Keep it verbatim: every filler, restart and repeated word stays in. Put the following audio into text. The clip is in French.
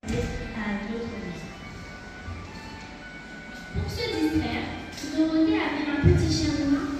à d'autres musiques. Pour se distraire, Dorothée avait un petit chien noir